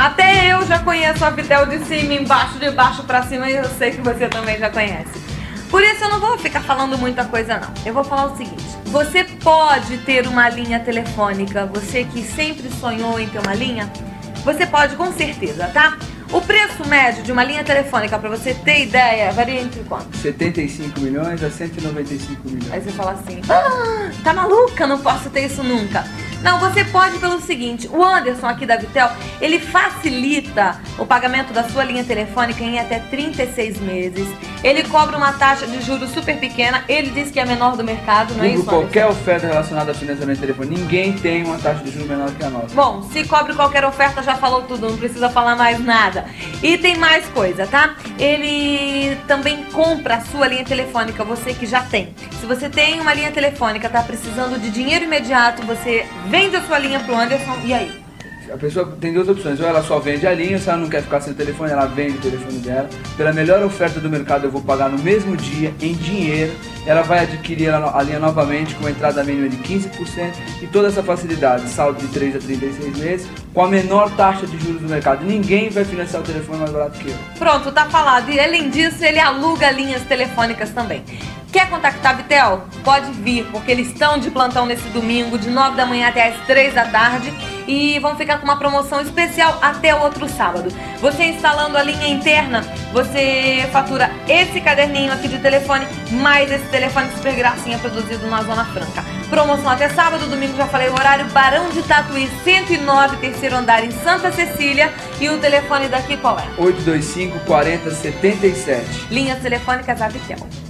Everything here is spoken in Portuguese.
Até eu já conheço a Vitel de cima, embaixo, de baixo pra cima, e eu sei que você também já conhece. Por isso eu não vou ficar falando muita coisa não. Eu vou falar o seguinte: você pode ter uma linha telefônica, você que sempre sonhou em ter uma linha, você pode com certeza, tá? O preço médio de uma linha telefônica, pra você ter ideia, varia entre quanto? 75 milhões a 195 milhões. Aí você fala assim, tá maluca? Não posso ter isso nunca. Não, você pode pelo seguinte: o Anderson aqui da Vitel, ele facilita o pagamento da sua linha telefônica em até 36 meses. Ele cobra uma taxa de juros super pequena, ele diz que é a menor do mercado, não é isso, Anderson? Qualquer oferta relacionada a financiamento telefônico, ninguém tem uma taxa de juros menor que a nossa. Bom, se cobre qualquer oferta, já falou tudo, não precisa falar mais nada. E tem mais coisa, tá? Ele também compra a sua linha telefônica, você que já tem. Se você tem uma linha telefônica, tá precisando de dinheiro imediato, você vende a sua linha pro Anderson, e aí? A pessoa tem duas opções: ou ela só vende a linha, se ela não quer ficar sem o telefone, ela vende o telefone dela. Pela melhor oferta do mercado, eu vou pagar no mesmo dia, em dinheiro. Ela vai adquirir a linha novamente com uma entrada mínima de 15% e toda essa facilidade, saldo de 3 a 36 meses, com a menor taxa de juros do mercado. Ninguém vai financiar o telefone mais barato que eu. Pronto, tá falado. E além disso, ele aluga linhas telefônicas também. Quer contactar a Vitel? Pode vir, porque eles estão de plantão nesse domingo, de 9 da manhã até as 3 da tarde. E vão ficar com uma promoção especial até o outro sábado. Você instalando a linha interna, você fatura esse caderninho aqui de telefone, mais esse telefone super gracinha produzido na Zona Franca. Promoção até sábado, domingo já falei o horário, Barão de Tatuí, 109, terceiro andar em Santa Cecília. E o telefone daqui qual é? 825 40 77. Linhas telefônicas da Vitel.